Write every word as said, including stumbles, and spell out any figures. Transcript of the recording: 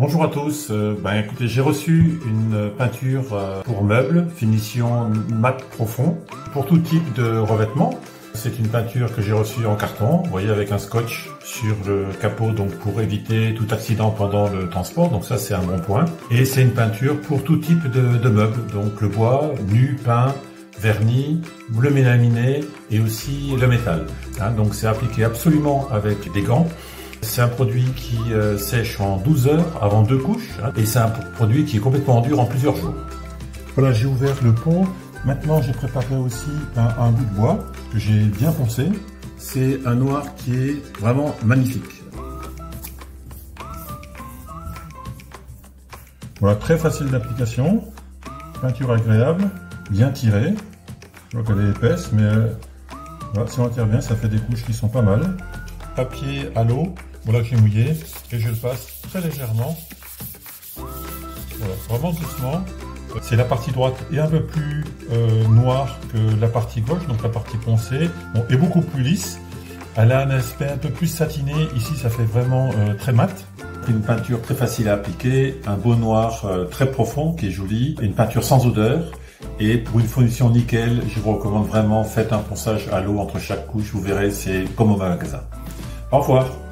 Bonjour à tous, euh, ben écoutez, j'ai reçu une peinture euh, pour meubles, finition mat profond, pour tout type de revêtement. C'est une peinture que j'ai reçue en carton, vous voyez, avec un scotch sur le capot, donc pour éviter tout accident pendant le transport, donc ça c'est un bon point. Et c'est une peinture pour tout type de, de meubles, donc le bois, nu, peint, vernis, le mélaminé et aussi le métal. Hein, donc c'est appliqué absolument avec des gants. C'est un produit qui euh, sèche en douze heures avant deux couches, hein, et c'est un produit qui est complètement dur en plusieurs jours. Voilà, j'ai ouvert le pot. Maintenant, j'ai préparé aussi un, un bout de bois que j'ai bien foncé. C'est un noir qui est vraiment magnifique. Voilà, très facile d'application, peinture agréable, bien tirée. Je vois qu'elle est épaisse, mais euh, voilà, si on la tire bien, ça fait des couches qui sont pas mal. Papier à l'eau, voilà que j'ai mouillé, et je le passe très légèrement. Voilà, vraiment doucement. C'est la partie droite est un peu plus euh, noire que la partie gauche, donc la partie poncée, bon, est beaucoup plus lisse. Elle a un aspect un peu plus satiné, ici ça fait vraiment euh, très mat. Une peinture très facile à appliquer, un beau noir euh, très profond qui est joli, une peinture sans odeur. Et pour une finition nickel, je vous recommande vraiment, faites un ponçage à l'eau entre chaque couche, vous verrez, c'est comme au magasin. Au revoir.